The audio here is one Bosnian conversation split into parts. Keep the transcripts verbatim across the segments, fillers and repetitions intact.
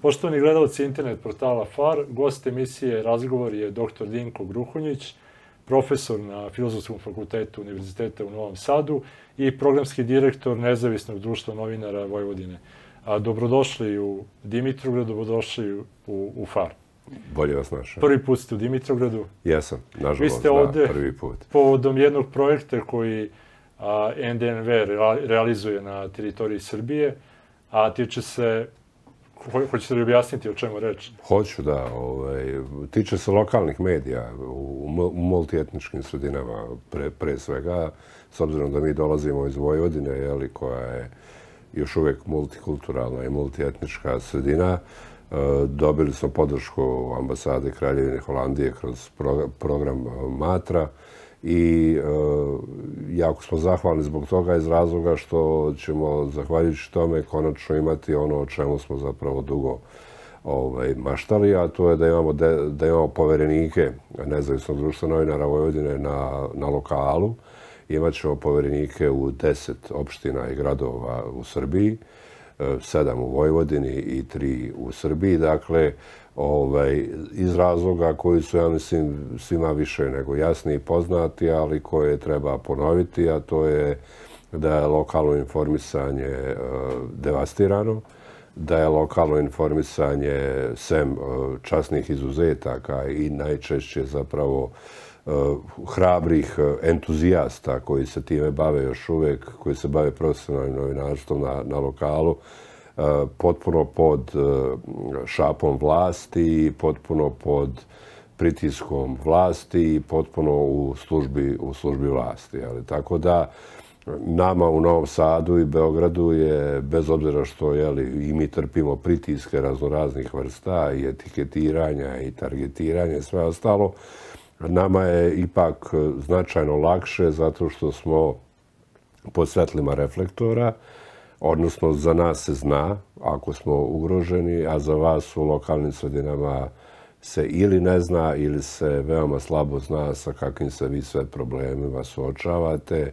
Poštovani gledalci internet portala F A R, gost emisije Razgovor je doktor Dinko Gruhonjić, profesor na Filozofskom fakultetu Univerziteta u Novom Sadu i programski direktor Nezavisnog društva novinara Vojvodine. Dobrodošli u Dimitrovgrad, dobrodošli u, u F A R. Bolje vas našao. Prvi put ste u Dimitrovgradu. Jesam, nažalost, Vi ste da, ovde prvi put. Povodom jednog projekta koji a, N D N V realizuje na teritoriji Srbije, a tiče se, ho, hoćete li objasniti o čemu reč? Hoću, da. Ovaj, tiče se lokalnih medija u, u multietničkim sredinama pre, pre svega, s obzirom da mi dolazimo iz Vojvodine, jeli, koja je još uvijek multikulturalna i multietnička sredina. Dobili smo podršku ambasade Kraljevine Holandije kroz program Matra i jako smo zahvalni zbog toga iz razloga što ćemo, zahvaljujući tome, konačno imati ono o čemu smo zapravo dugo ovaj, maštali, a to je da imamo, de, da imamo poverenike Nezavisnog društva novinara Vojvodine na, na lokalu. Imat ćemo poverenike u deset opština i gradova u Srbiji, sedam u Vojvodini i tri u Srbiji. Dakle, ovaj, iz razloga koji su, ja mislim, svima više nego jasni i poznati, ali koje treba ponoviti, a to je da je lokalno informisanje e, devastirano, da je lokalno informisanje sem e, časnih izuzetaka i najčešće zapravo hrabrih entuzijasta koji se time bave još uvijek, koji se bave profesionalnim novinarstvom na, na lokalu, potpuno pod šapom vlasti, potpuno pod pritiskom vlasti i potpuno u službi, u službi vlasti. Ali, tako da nama u Novom Sadu i Beogradu je, bez obzira što jeli, i mi trpimo pritiske raznoraznih vrsta i etiketiranja i targetiranja i sve ostalo, nama je ipak značajno lakše zato što smo pod svetlima reflektora, odnosno za nas se zna ako smo ugroženi, a za vas u lokalnim sredinama se ili ne zna ili se veoma slabo zna sa kakvim se vi sve problemima suočavate,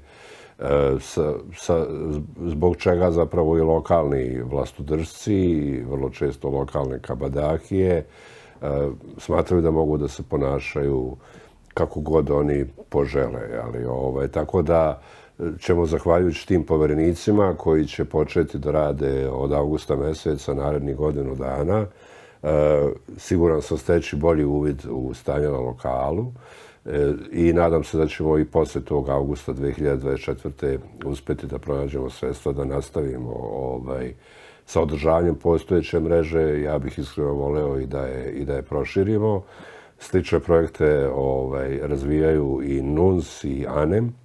sa, sa, zbog čega zapravo i lokalni vlastodržci, vrlo često lokalne kabadahije, smatraju da mogu da se ponašaju kako god oni požele. Ali, ovaj, tako da ćemo, zahvaljujući tim poverenicima koji će početi da rade od avgusta meseca narednih godinu dana, e, siguran sam steći bolji uvid u stanje na lokalu e, i nadam se da ćemo i posle tog avgusta dve hiljade dvadeset četvrte uspeti da pronađemo sredstva da nastavimo ovaj, sa održavanjem postojeće mreže. Ja bih iskreno voleo i da je, i da je proširimo. Slične projekte ovaj, razvijaju i N U N S i A N E M.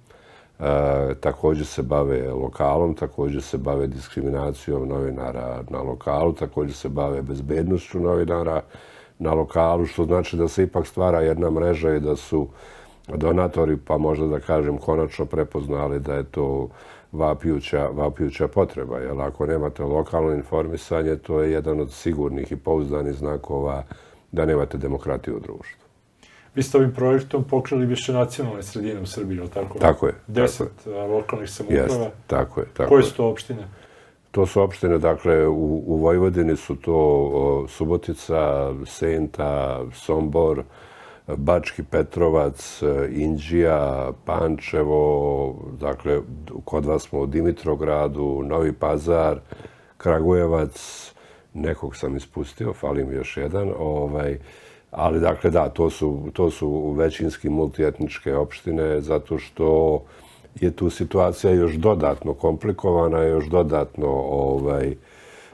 E, također se bave lokalom, također se bave diskriminacijom novinara na lokalu, također se bave bezbednošću novinara na lokalu, što znači da se ipak stvara jedna mreža i da su donatori, pa možda da kažem, konačno prepoznali da je to vapijuća, vapijuća potreba. Jer ako nemate lokalno informisanje, to je jedan od sigurnih i pouzdanih znakova da nemate demokratiju u društvu. Vi ste ovim projektom pokrili više nacionalne sredine u Srbiji, ili tako? Tako je. Deset tako je. Lokalnih samouprava. Jest, tako je. Tako Koje su to opštine? To su opštine, dakle, u, u Vojvodini su to o, Subotica, Senta, Sombor, Bački Petrovac, Inđija, Pančevo, dakle, kod vas smo u Dimitrovgradu, Novi Pazar, Kragujevac, nekog sam ispustio, fali mi još jedan, ovaj, ali dakle da, to su, to su većinski multietničke opštine zato što je tu situacija još dodatno komplikovana, još dodatno ovaj, e,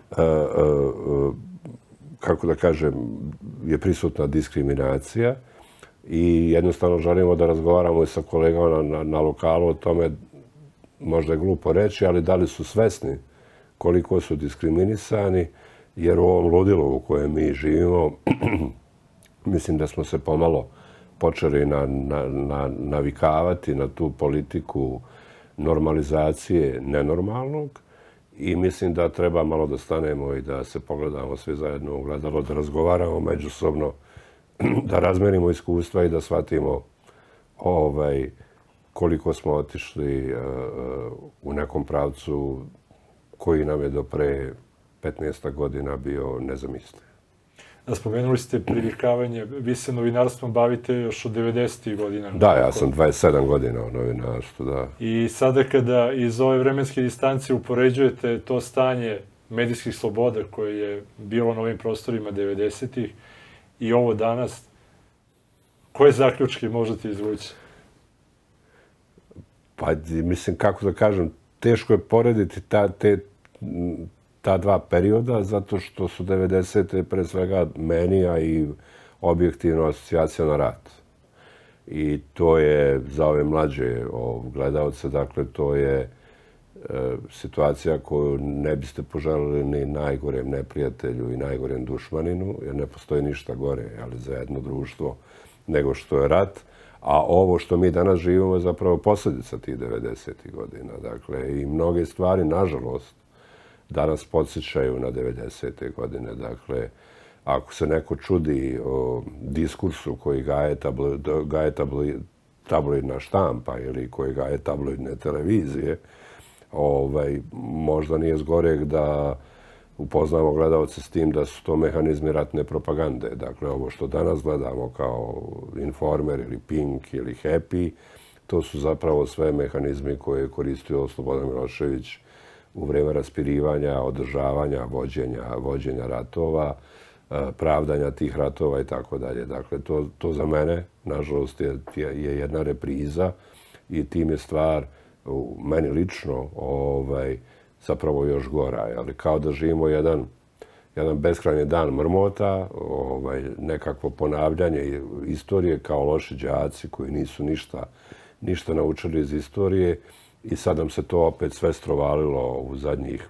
e, kako da kažem, je prisutna diskriminacija i jednostavno želimo da razgovaramo i sa kolegama na, na, na lokalu o tome, možda je glupo reći, ali da li su svesni koliko su diskriminisani, jer u ovom ludilu u kojem mi živimo, mislim da smo se pomalo počeli na, na, na, navikavati na tu politiku normalizacije nenormalnog i mislim da treba malo da stanemo i da se pogledamo svi zajedno u gledalo, da razgovaramo međusobno, da razmenimo iskustva i da shvatimo ovaj, koliko smo otišli uh, u nekom pravcu koji nam je do pre petnaest godina bio nezamisliv. Spomenuli ste privikavanje, vi se novinarstvom bavite još od devedesetih godina. Da, ja sam dvadeset sedam godina u novinarstvu, da. I sada kada iz ove vremenske distance upoređujete to stanje medijskih sloboda koje je bilo na ovim prostorima devedesetih i ovo danas, koje zaključke možete izvući? Pa, mislim, kako da kažem, teško je porediti ta, te, ta dva perioda, zato što su devedesete pre svega meni, a i objektivno asocijacija na rat. I to je za ove mlađe gledalce, dakle, to je e, situacija koju ne biste poželili ni najgorem neprijatelju i najgorem dušmaninu, jer ne postoji ništa gore, ali za jedno društvo nego što je rat. A ovo što mi danas živimo je zapravo posljedica tih devedesetih godina. Dakle, i mnoge stvari, nažalost, danas podsjećaju na devedesete godine. Dakle, ako se neko čudi o diskursu koji gaje, tablo, gaje tablo, tabloidna štampa ili koji gaje tabloidne televizije, ovaj, možda nije zgoreg da upoznamo gledalce s tim da su to mehanizmi ratne propagande. Dakle, ovo što danas gledamo kao Informer ili Pink ili Happy, to su zapravo sve mehanizmi koje je koristio Slobodan Milošević u vreme raspirivanja, održavanja, vođenja, vođenja ratova, pravdanja tih ratova i tako dalje. Dakle, to, to za mene, nažalost, je, je jedna repriza i tim je stvar, meni lično, ovaj, zapravo još gora. Ali kao da živimo jedan, jedan beskrajni dan mrmota, ovaj, nekakvo ponavljanje istorije kao loši đaci koji nisu ništa, ništa naučili iz istorije i sad nam se to opet sve strovalilo u zadnjih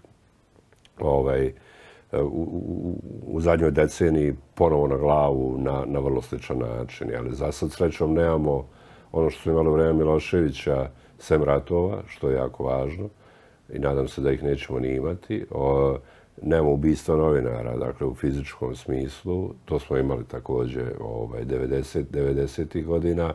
ovaj, u, u, u zadnjoj deceniji ponovo na glavu na, na vrlo sličan način. Ali za sad srećom nemamo ono što smo imali u vreme Miloševića, sem ratova, što je jako važno i nadam se da ih nećemo ni imati. O, nema ubistva novinara, dakle u fizičkom smislu. To smo imali također ovaj, devedesetih godina,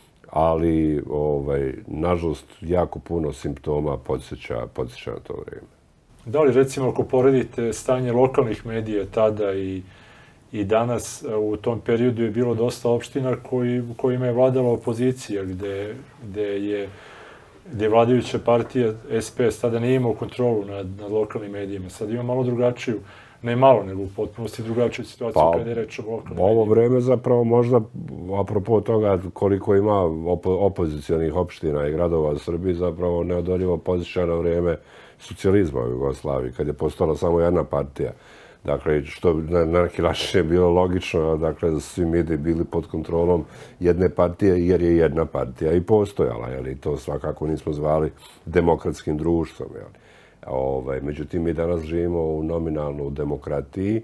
ali ovaj, nažalost jako puno simptoma podsjeća, podsjeća na to vrijeme. Da li recimo ako poredite stanje lokalnih medija tada i, i danas, u tom periodu je bilo dosta opština koji, u kojima je vladala opozicija, gde, gde je gdje vladajuća partija S P S tada nije imao kontrolu nad, nad lokalnim medijima. Sad ima malo drugačiju, ne malo, nego u potpunosti drugačiju situaciju pa, kada je reč o lokalnim ovo medijima. Vreme zapravo možda, apropo toga koliko ima opo, opozicijalnih opština i gradova u Srbiji, zapravo neodoljivo podsjeća na vrijeme socijalizma u Jugoslaviji, kad je postala samo jedna partija. Dakle, što na neki način je bilo logično, dakle, da su svi mediji bili pod kontrolom jedne partije, jer je jedna partija i postojala, jel? I to svakako nismo zvali demokratskim društvom, jel? Ovaj, međutim, mi danas živimo u nominalnu demokratiji,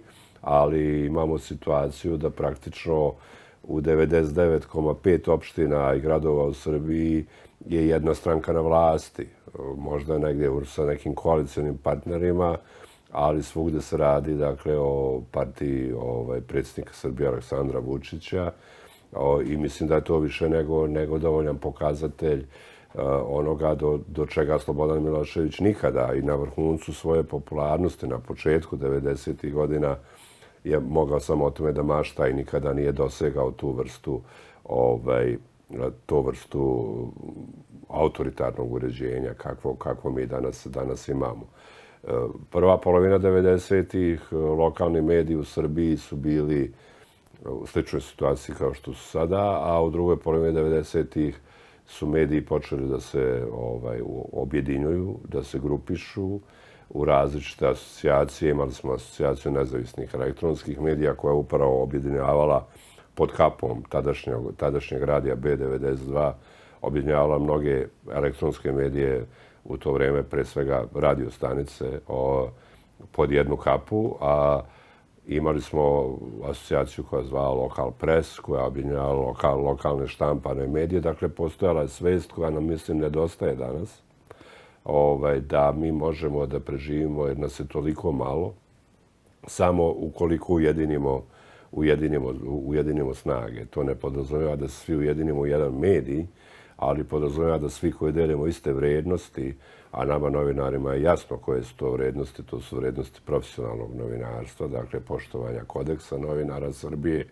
ali imamo situaciju da praktično u devedeset devet zarez pet opština i gradova u Srbiji je jedna stranka na vlasti. Možda negdje sa nekim koalicijnim partnerima, ali svugde se radi, dakle, o partiji ovaj, predsjednika Srbije Aleksandra Vučića o, i mislim da je to više nego, nego dovoljan pokazatelj uh, onoga do, do čega Slobodan Milošević nikada i na vrhuncu svoje popularnosti na početku devedesetih godina je mogao samo o tome da mašta i nikada nije dosegao tu vrstu ovaj, to vrstu autoritarnog uređenja kakvo, kakvo mi danas, danas imamo. Prva polovina devedesetih lokalni mediji u Srbiji su bili u sličnoj situaciji kao što su sada, a u drugoj polovini devedesetih su mediji počeli da se ovaj, objedinjuju, da se grupišu u različite asocijacije. Imali smo asocijaciju nezavisnih elektronskih medija koja je upravo objedinjavala pod kapom tadašnjeg, tadašnjeg radija B devedeset dva, objedinjavala mnoge elektronske medije u to vrijeme, pre svega radio stanice, o, pod jednu kapu, a imali smo asocijaciju koja je zvala Lokal Press, koja je objedinjavala lokal, lokalne štampane medije. Dakle, postojala je svest koja nam, mislim, nedostaje danas, ovaj, da mi možemo da preživimo jer nas je toliko malo, samo ukoliko ujedinimo, ujedinimo, ujedinimo snage. To ne podrazumijeva da se svi ujedinimo u jedan medij, ali podrazumijeva da svi koji delimo iste vrijednosti, a nama novinarima je jasno koje su to vrijednosti, to su vrijednosti profesionalnog novinarstva, dakle poštovanja kodeksa novinara Srbije,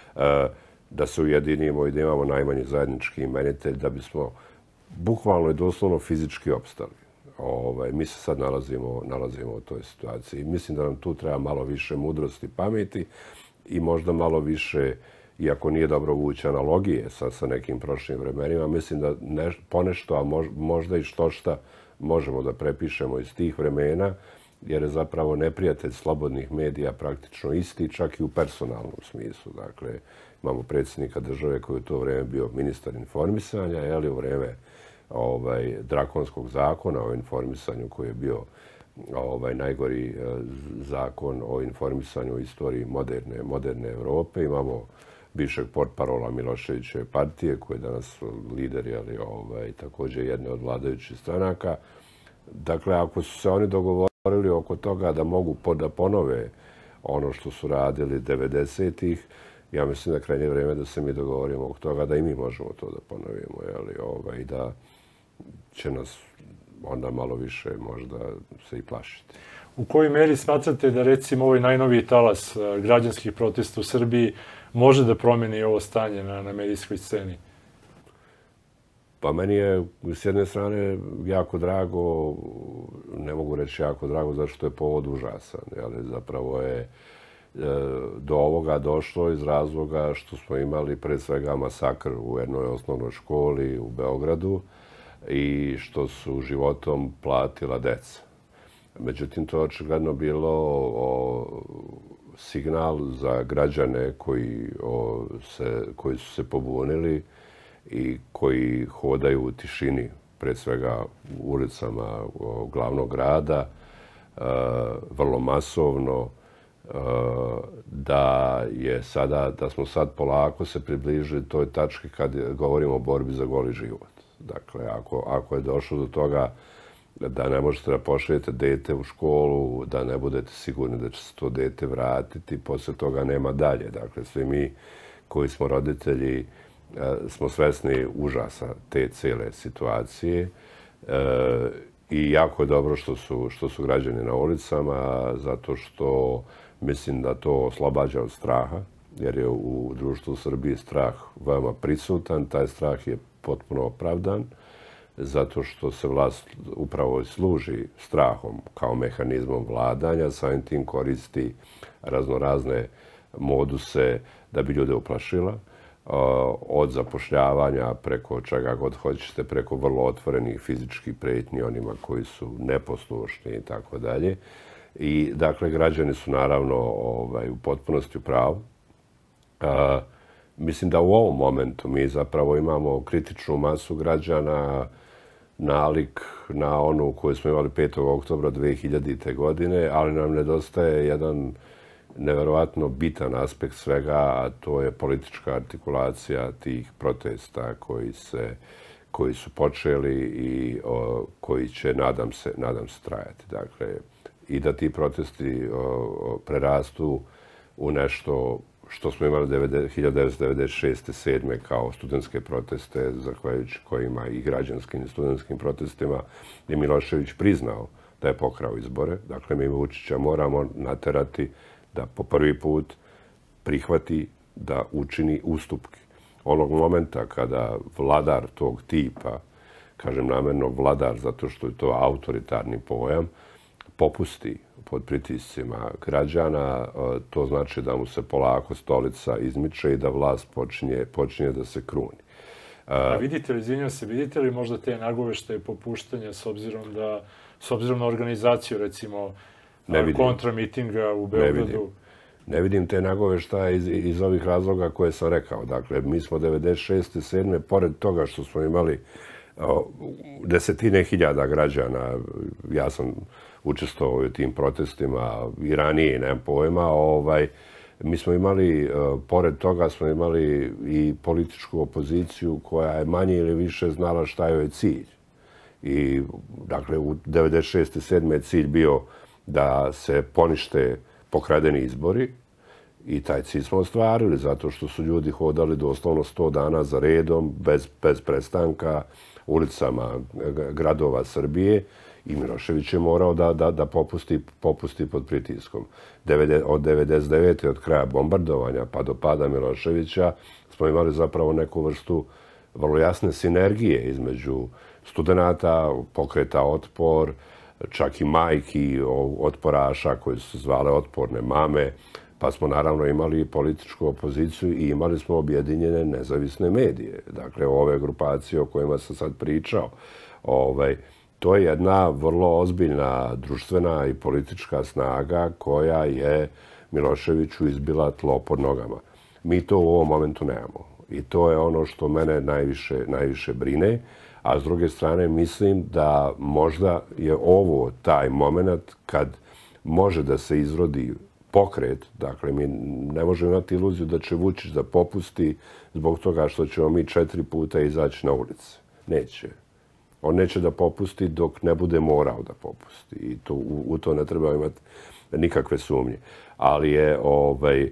da se ujedinimo i da imamo najmanji zajednički imenitelj, da bismo bukvalno i doslovno fizički opstali. Ovaj, mi se sad nalazimo, nalazimo u toj situaciji. Mislim da nam tu treba malo više mudrosti, pameti i možda malo više, iako nije dobro vući analogije sa, sa nekim prošlim vremenima, mislim da ne, ponešto, a mož, možda i što šta možemo da prepišemo iz tih vremena, jer je zapravo neprijatelj slobodnih medija praktično isti, čak i u personalnom smislu. Dakle, imamo predsjednika države koji je u to vrijeme bio ministar informisanja, je u vrijeme ovaj, drakonskog zakona o informisanju koji je bio ovaj, najgori zakon o informisanju u istoriji moderne, moderne Evrope. Imamo bivšeg portparola Miloševićeve partije, koji je danas lider, jeli, ovaj, također jedne od vladajućih stranaka. Dakle, ako su se oni dogovorili oko toga da mogu da ponove ono što su radili devedesetih, ja mislim da je krajnje vrijeme da se mi dogovorimo oko toga da i mi možemo to da ponovimo, jeli, ovaj, da će nas onda malo više možda se i plašiti. U kojoj meri smatrate da recimo ovaj najnoviji talas građanskih protesta u Srbiji može da promeni ovo stanje na, na medijskoj sceni? Pa meni je s jedne strane jako drago, ne mogu reći jako drago, zato što je povod užasan. Jeli, zapravo je e, do ovoga došlo iz razloga što smo imali pre svega masakr u jednoj osnovnoj školi u Beogradu i što su životom platila deca. Međutim, to je očigledno bilo o, signal za građane koji, o, se, koji su se pobunili i koji hodaju u tišini, pre svega u ulicama o, glavnog grada, e, vrlo masovno, e, da je sada, da smo sad polako se približili toj tački kad govorimo o borbi za goli život. Dakle, ako, ako je došlo do toga da ne možete da pošaljete dete u školu, da ne budete sigurni da će se to dete vratiti, posle toga nema dalje. Dakle, svi mi koji smo roditelji smo svesni užasa te cijele situacije e, i jako je dobro što su, što su građani na ulicama, zato što mislim da to oslobađa od straha, jer je u društvu u Srbiji strah veoma prisutan, taj strah je potpuno opravdan, zato što se vlast upravo služi strahom kao mehanizmom vladanja, samim tim koristi raznorazne moduse da bi ljude uplašila, od zapošljavanja preko čega god hoćete, preko vrlo otvorenih fizičkih pretnji onima koji su neposlušni i tako dalje. I dakle, građani su naravno ovaj, u potpunosti u pravu. A, mislim da u ovom momentu mi zapravo imamo kritičnu masu građana nalik na onu koju smo imali petog oktobra dve hiljadite. godine, ali nam nedostaje jedan neverovatno bitan aspekt svega, a to je politička artikulacija tih protesta koji, se, koji su počeli i o, koji će, nadam se, nadam se, trajati. Dakle, i da ti protesti o, o, prerastu u nešto što smo imali hiljadu devetsto devedeset šeste sedme kao studentske proteste, zahvaljujući kojima i građanskim i studentskim protestima je Milošević priznao da je pokrao izbore. Dakle, mi Vučića moramo naterati da po prvi put prihvati da učini ustupke. Onog momenta kada vladar tog tipa, kažem namjerno vladar zato što je to autoritarni pojam, popusti pod pritiscima građana, to znači da mu se polako stolica izmiče i da vlast počinje, počinje da se kruni. A vidite li, izvinjam se, vidite li možda te nagoveštaje popuštanja s obzirom da, s obzirom na organizaciju, recimo, kontramitinga u Beogradu? Ne vidim. Ne vidim te nagoveštaje iz, iz ovih razloga koje sam rekao. Dakle, mi smo devedeset šeste sedme pored toga što smo imali o, desetine hiljada građana, ja sam učestvovao u tim protestima i ranije, nemam pojma, ovaj, mi smo imali, pored toga smo imali i političku opoziciju koja je manje ili više znala šta joj je cilj. I, dakle, u devedeset šeste sedme je cilj bio da se ponište pokradeni izbori I taj cilj smo ostvarili zato što su ljudi hodali doslovno sto dana za redom, bez, bez prestanka, ulicama gradova Srbije i Milošević je morao da, da, da popusti, popusti pod pritiskom. Od devedeset devete. od kraja bombardovanja pa do pada Miloševića smo imali zapravo neku vrstu vrlo jasne sinergije između studenata, pokreta Otpor, čak i majki otporaša koji su zvale Otporne mame, pa smo naravno imali političku opoziciju i imali smo objedinjene nezavisne medije. Dakle, ove grupacije o kojima sam sad pričao, ovaj, to je jedna vrlo ozbiljna društvena i politička snaga koja je Miloševiću izbila tlo pod nogama. Mi to u ovom momentu nemamo. I to je ono što mene najviše, najviše brine. A s druge strane, mislim da možda je ovo taj moment kad može da se izrodi pokret. Dakle, mi ne možemo imati iluziju da će Vučić da popusti zbog toga što ćemo mi četiri puta izaći na ulice. Neće. On neće da popusti dok ne bude morao da popusti. I to, u, u to ne treba imati nikakve sumnje. Ali je, ovaj,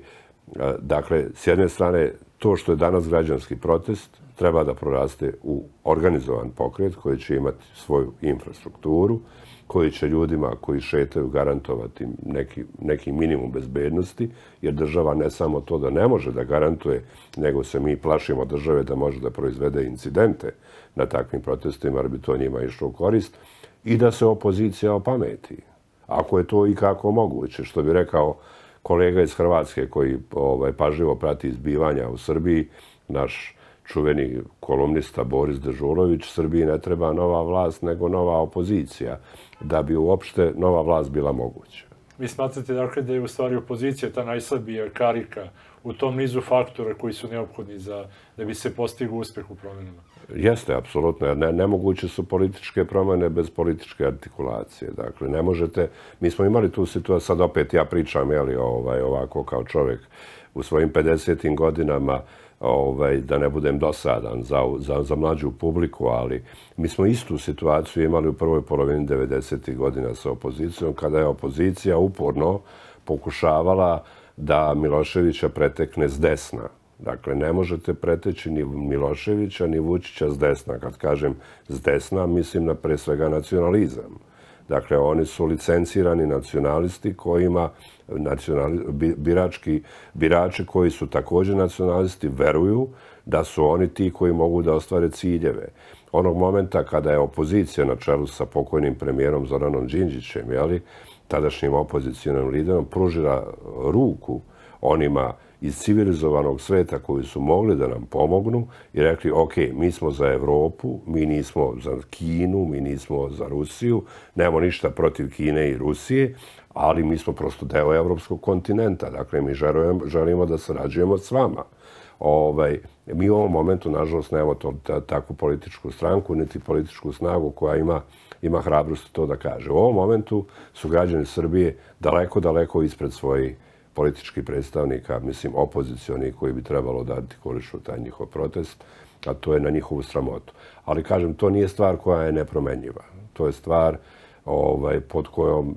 dakle, s jedne strane, to što je danas građanski protest treba da proraste u organizovan pokret koji će imati svoju infrastrukturu, koji će ljudima koji šetaju garantovati neki, neki minimum bezbednosti, jer država ne samo to da ne može da garantuje, nego se mi plašimo države da može da proizvede incidente na takvim protestima, jer bi to njima išlo u korist, i da se opozicija opameti. Ako je to i kako moguće, što bi rekao kolega iz Hrvatske koji ovaj, pažljivo prati izbivanja u Srbiji, naš čuveni kolumnista Boris Dežulović, Srbiji ne treba nova vlast, nego nova opozicija, da bi uopšte nova vlast bila moguća. Vi smatrate dakle da je u stvari opozicija ta najslabija karika u tom nizu faktora koji su neophodni za da bi se postigao uspeh u promjenama? Jeste, apsolutno, jer ne, nemoguće su političke promjene bez političke artikulacije. Dakle, ne možete, mi smo imali tu situaciju, sad opet ja pričam, jeli, ovaj, ovako kao čovjek u svojim pedesetim godinama, ovaj, da ne budem dosadan za, za, za mlađu publiku, ali mi smo istu situaciju imali u prvoj polovini devedesetih godina sa opozicijom, kada je opozicija uporno pokušavala da Miloševića pretekne s desna. Dakle, ne možete preteći ni Miloševića, ni Vučića s desna. Kad kažem s desna, mislim na pre svega nacionalizam. Dakle, oni su licencirani nacionalisti kojima nacionali, birački, birači koji su također nacionalisti veruju da su oni ti koji mogu da ostvare ciljeve. Onog momenta kada je opozicija na čelu sa pokojnim premijerom Zoranom Đinđićem, jeli, tadašnjim opozicionim liderom, pružila ruku onima iz civilizovanog sveta koji su mogli da nam pomognu i rekli, ok, mi smo za Evropu, mi nismo za Kinu, mi nismo za Rusiju, nemamo ništa protiv Kine i Rusije, ali mi smo prosto deo evropskog kontinenta. Dakle, mi želimo, želimo da sarađujemo s vama. Ovaj, mi u ovom momentu, nažalost, nemamo to, ta, takvu političku stranku, niti političku snagu koja ima, ima hrabrost to da kaže. U ovom momentu su građani Srbije daleko, daleko ispred svojih političkih predstavnika, mislim, opozicioni koji bi trebalo da artikulišu taj njihov protest, a to je na njihovu sramotu. Ali, kažem, to nije stvar koja je nepromenjiva. To je stvar ovaj, pod kojom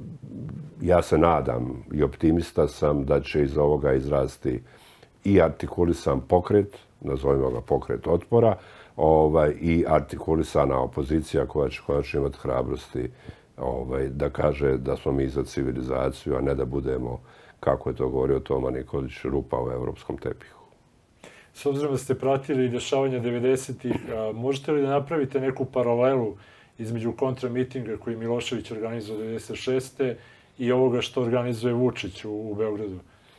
ja se nadam i optimista sam da će iz ovoga izrasti i artikulisan pokret, nazovimo ga pokret otpora, ovaj, i artikulisana opozicija koja će konačno imati hrabrosti ovaj, da kaže da smo mi za civilizaciju, a ne da budemo, kako je to govorio Toma Nikolić, rupa u evropskom tepihu. S obzirom da ste pratili dešavanja devedesetih, možete li da napravite neku paralelu između kontramitinga koji Milošević organizuje devedeset šeste i ovoga što organizuje Vučić u, u Beogradu?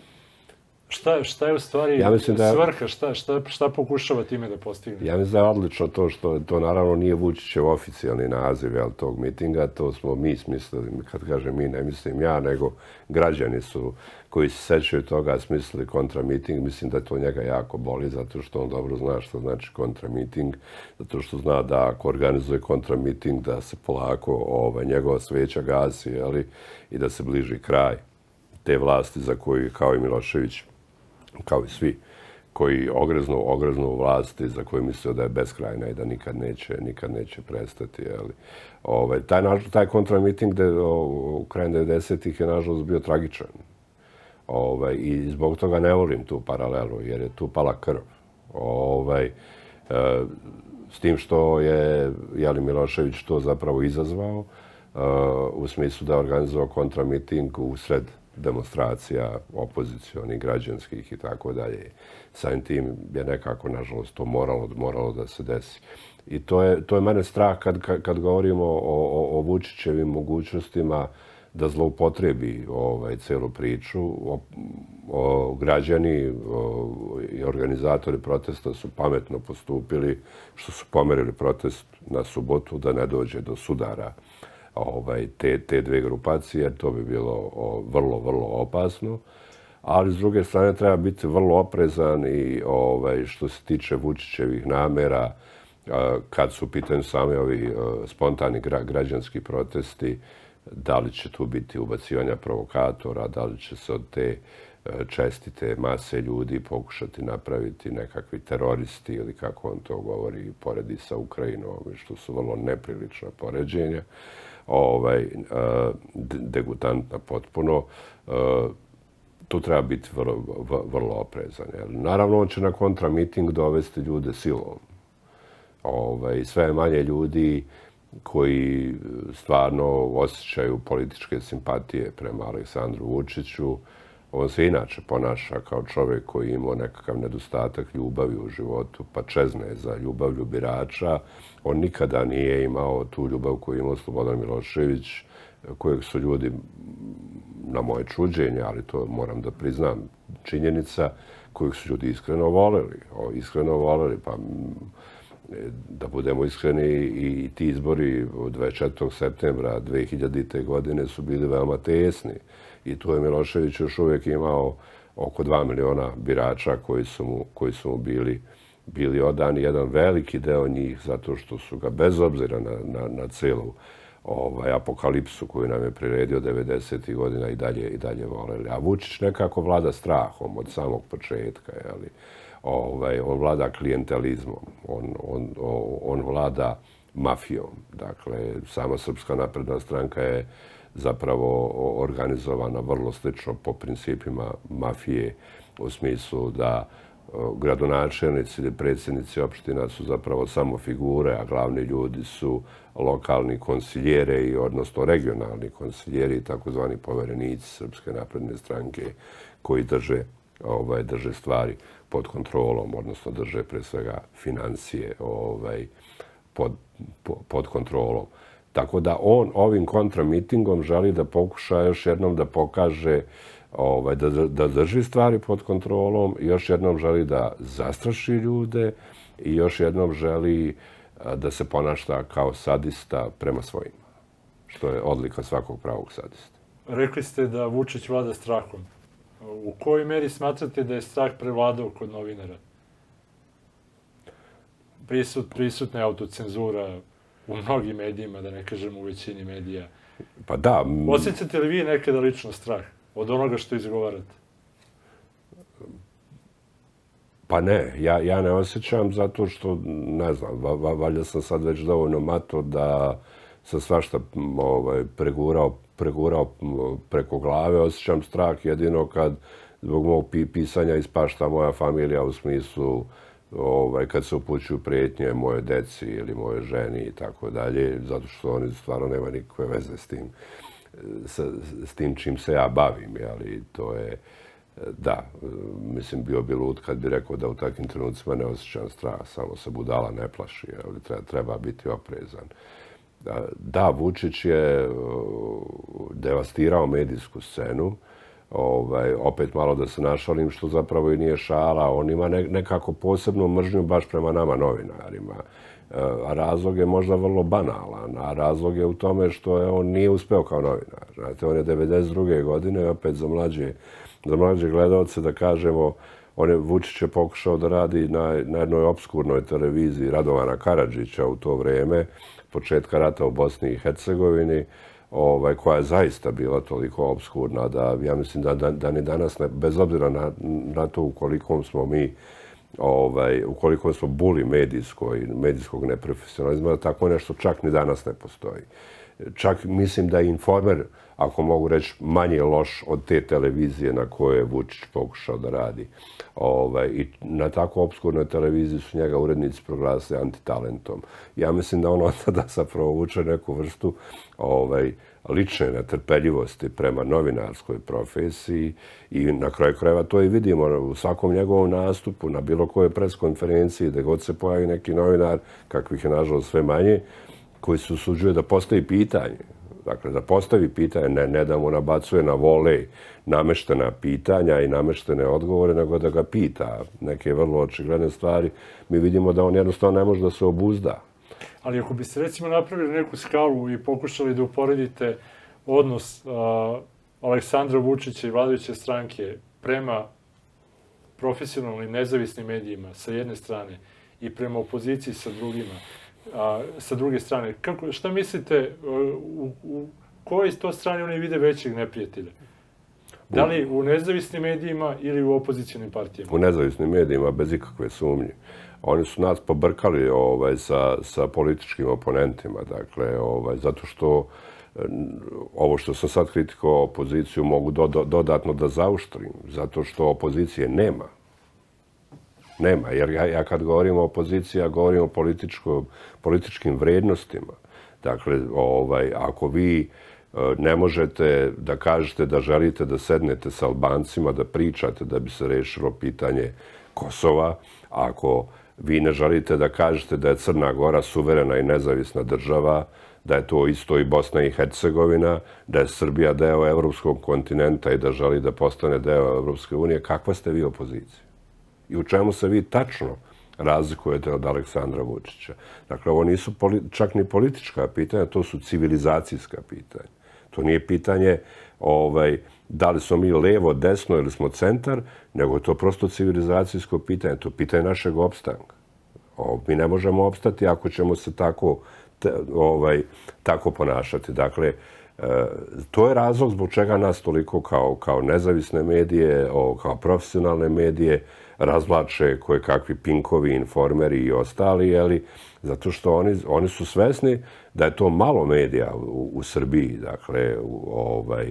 Šta, šta je u stvari ja da je, svrha? Šta, šta, šta pokušava time da postigne? Ja mislim da je odlično to što to naravno nije Vučićev oficijalni naziv jel, tog mitinga. To smo mi smislili. Kad kažem mi, ne mislim ja, nego građani su koji se sećaju toga smislili kontramiting. Mislim da to njega jako boli zato što on dobro zna što znači kontramiting. Zato što zna da ako organizuje kontramiting da se polako ovaj, njegova sveća gasi jeli, i da se bliži kraj te vlasti za koju kao i Milošević kao i svi koji ogreznu, ogreznu u vlasti za koju mislio da je beskrajna i da nikad neće, nikad neće prestati. Jeli. Ovaj, taj, taj kontramiting de, o, u krajem devedesetih je nažalost bio tragičan. Ovaj, I zbog toga ne volim tu paralelu, jer je tu pala krv. Ovaj, e, s tim što je Jeli Milošević to zapravo izazvao, e, u smislu da je organizovao kontramiting u sred demonstracija opozicionih, građanskih i tako dalje. Samim tim je nekako, nažalost, to moralo, moralo da se desi. I to je, to je mene strah kad, kad govorimo o, o, o Vučićevim mogućnostima da zloupotrebi ovaj, celu priču. O, o, građani o, i organizatori protesta su pametno postupili što su pomerili protest na subotu da ne dođe do sudara ovaj, te, te dve grupacije, jer to bi bilo o, vrlo, vrlo opasno. Ali s druge strane treba biti vrlo oprezan i ovaj, što se tiče Vučićevih namera, kad su u pitanju sami ovi spontani građanski protesti, da li će tu biti ubacivanja provokatora, da li će se od te čestite mase ljudi pokušati napraviti nekakvi teroristi ili kako on to govori, poredi sa Ukrajinom, što su vrlo neprilična poređenja, ovaj, degutantna potpuno. Tu treba biti vrlo, vrlo oprezan. Naravno, on će na kontramiting dovesti ljude silom. Ovaj, sve manje ljudi koji stvarno osjećaju političke simpatije prema Aleksandru Vučiću. On se inače ponaša kao čovjek koji imao nekakav nedostatak ljubavi u životu, pa čezne za ljubavlju birača. On nikada nije imao tu ljubav koju je imao Slobodan Milošević, kojeg su ljudi, na moje čuđenje, ali to moram da priznam, činjenica, kojeg su ljudi iskreno voleli. O, iskreno voleli, pa da budemo iskreni, i ti izbori od dvadeset četvrtog septembra dve hiljadite. godine su bili veoma tesni. I tu je Milošević još uvijek imao oko dva miliona birača koji su mu, koji su mu bili, bili odani. Jedan veliki deo njih zato što su ga, bez obzira na, na, na celu ovaj, apokalipsu koju nam je priredio devedesetih godina, i dalje, i dalje voleli. A Vučić nekako vlada strahom od samog početka, jeli? Ovaj, on vlada klijentelizmom, on, on, on vlada mafijom. Dakle, sama Srpska napredna stranka je zapravo organizovana vrlo slično po principima mafije, u smislu da gradonačelnici ili predsjednici opština su zapravo samo figure, a glavni ljudi su lokalni konsiljeri, odnosno regionalni konsiljeri, takozvani poverenici Srpske napredne stranke, koji drže, ovaj, drže stvari pod kontrolom, odnosno drže pre svega financije ovaj, pod, pod kontrolom. Tako da on ovim kontramitingom želi da pokuša još jednom da pokaže ovaj, da, da drži stvari pod kontrolom, još jednom želi da zastraši ljude i još jednom želi da se ponaša kao sadista prema svojima, što je odlika svakog pravog sadista. Rekli ste da Vučić vlada strahom. U kojoj meri smatrate da je strah prevladao kod novinara? Prisut, prisutna je autocenzura u mnogim medijima, da ne kažem u većini medija. Pa da. Osjećate li vi nekada lično strah od onoga što izgovarate? Pa ne, ja, ja ne osjećam zato što, ne znam, va, va, valjda sam sad već dovoljno mato da sam svašta ovaj, pregurao, pregurao preko glave. Osjećam strah jedino kad zbog mog pisanja ispašta moja familija, u smislu ovaj, kad se upućuju prijetnje moje deci ili moje ženi i tako dalje, zato što oni stvarno nema nikakve veze s tim, s, s tim čim se ja bavim, ali to je, da, mislim, bio bi lud kad bi rekao da u takvim trenucima ne osjećam strah, samo se budala ne plaši, ali treba, treba biti oprezan. Da, da, Vučić je devastirao medijsku scenu, ovaj, opet malo da se našalim, što zapravo i nije šala, on ima ne, nekako posebnu mržnju baš prema nama novinarima. A razlog je možda vrlo banalan, a razlog je u tome što je on nije uspeo kao novinar. Znate, on je devedeset druge. godine, opet za mlađe, za mlađe gledalce, da kažemo, on je, Vučić je pokušao da radi na, na jednoj obskurnoj televiziji Radovana Karadžića u to vrijeme, početka rata u Bosni i Hercegovini, ovaj, koja je zaista bila toliko obskurna da ja mislim da, da, da ni danas, ne, bez obzira na, na to ukoliko smo mi, ovaj, ukoliko smo buli medijskoj, medijskog neprofesionalizma, da tako nešto čak ni danas ne postoji. čak mislim da je Informer, ako mogu reći, manje loš od te televizije na koje je Vučić pokušao da radi. Ovaj, I na tako obskurnoj televiziji su njega urednici proglasili antitalentom. Ja mislim da on od tada zapravo vuče neku vrstu ovaj, lične netrpeljivosti prema novinarskoj profesiji i na kraju krajeva to i vidimo u svakom njegovom nastupu, na bilo kojoj preskonferenciji, gde god se pojavi neki novinar, kakvih je nažalost sve manje, koji se usuđuje da postavi pitanje. Dakle, da postavi pitanje, ne, ne da mu nabacuje na volej nameštena pitanja i nameštene odgovore, nego da ga pita neke vrlo očigledne stvari. Mi vidimo da on jednostavno ne može da se obuzda. Ali ako biste recimo napravili neku skalu i pokušali da uporedite odnos a, Aleksandra Vučića i vladajuće stranke prema profesionalnim nezavisnim medijima sa jedne strane i prema opoziciji sa drugima, a, sa druge strane, kako, šta mislite, u, u kojoj to strani oni vide većeg neprijatelja? Da li u nezavisnim medijima ili u opozicijalnim partijama? U nezavisnim medijima, bez ikakve sumnje. Oni su nas pobrkali ovaj, sa, sa političkim oponentima, dakle, ovaj, zato što ovo što sam sad kritikovao opoziciju mogu do, do, dodatno da zauštrim, zato što opozicije nema. Nema, jer ja, ja kad govorim o opoziciji, ja govorim o političkim vrednostima. Dakle, ovaj, ako vi ne možete da kažete da želite da sednete sa Albancima, da pričate da bi se rešilo pitanje Kosova, ako vi ne želite da kažete da je Crna Gora suverena i nezavisna država, da je to isto i Bosna i Hercegovina, da je Srbija deo evropskog kontinenta i da želi da postane deo Evropske unije, kakva ste vi opozicija? I u čemu se vi tačno razlikujete od Aleksandra Vučića? Dakle, ovo nisu čak ni politička pitanja, to su civilizacijska pitanja. To nije pitanje ovaj, da li smo mi levo, desno ili smo centar, nego je to prosto civilizacijsko pitanje. To je pitanje našeg opstanka. O, mi ne možemo opstati ako ćemo se tako, te, ovaj, tako ponašati. Dakle, e, to je razlog zbog čega nas toliko kao, kao nezavisne medije, o, kao profesionalne medije razvlače koje kakvi Pinkovi, Informeri i ostali, jeli, zato što oni, oni su svesni da je to malo medija u, u Srbiji, dakle, u, ovaj,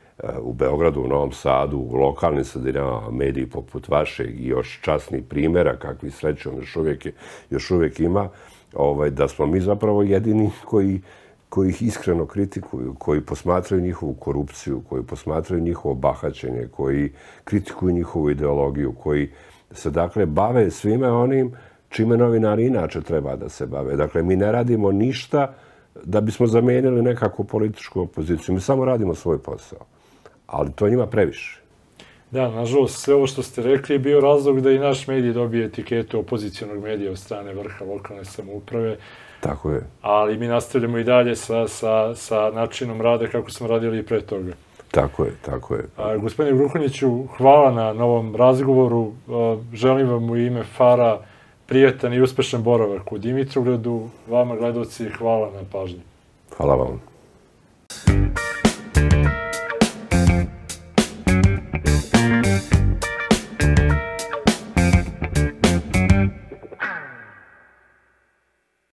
u Beogradu, u Novom Sadu, u lokalnim sredinama, mediji poput vašeg i još časnih primjera, kakvi srećom još uvijek, još uvijek ima, ovaj, da smo mi zapravo jedini koji, koji ih iskreno kritikuju, koji posmatraju njihovu korupciju, koji posmatraju njihovo bahaćenje, koji kritikuju njihovu ideologiju, koji se, dakle, bave svime onim čime novinari inače treba da se bave. Dakle, mi ne radimo ništa da bismo zamenili nekakvu političku opoziciju. Mi samo radimo svoj posao. Ali to njima previše. Da, nažalost, sve ovo što ste rekli je bio razlog da i naš medij dobije etiketu opozicijonog medija od strane vrha lokalne samouprave. Tako je. Ali mi nastavljamo i dalje sa, sa, sa načinom rada kako smo radili i pre toga. Tako je, tako je. A, gospodine Gruhonjiću, hvala na novom razgovoru. A, želim vam u ime Fara prijatan i uspešan boravak u Dimitrovgradu. Vama, gledalci, hvala na pažnji. Hvala vam.